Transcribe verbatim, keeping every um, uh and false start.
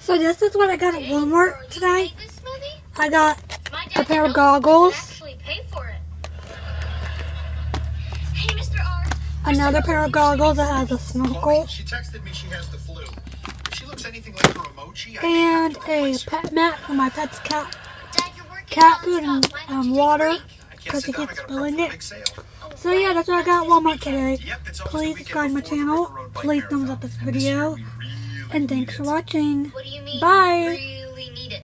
So this is what I got at Walmart today. I got a pair of goggles, another pair of goggles that has a snorkel, and a pet mat for my pet's cat, cat food and um, water because he keeps spilling it. So yeah, that's what I got at Walmart today. Please subscribe to my channel, please thumbs up this video, and thanks for watching. Bye!